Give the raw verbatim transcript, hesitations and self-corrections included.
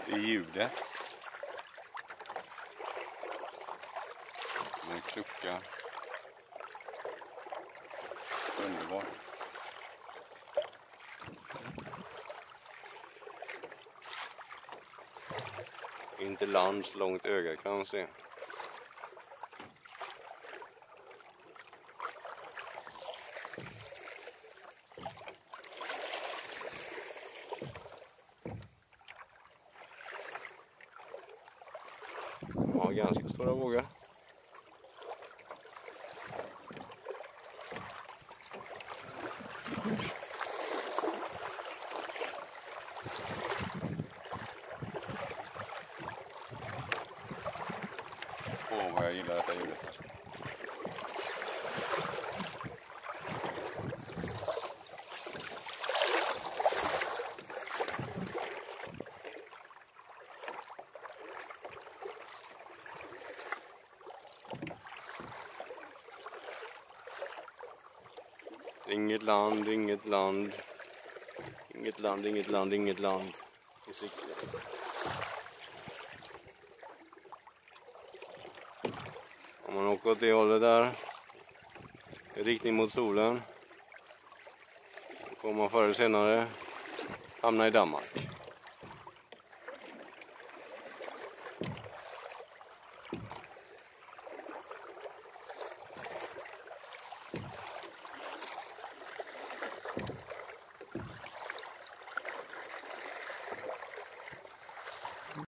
i ljudet. En klucka. Underbart. Inte land så långt öga kan man se. Ja, ganska stora vågor. Åh, vad jag gillar detta ljudet. Inget land, inget land. Inget land, inget land, inget land i sikte. Om man åker åt det hållet där, i riktning mot solen, då kommer man förr eller senare hamna i Danmark.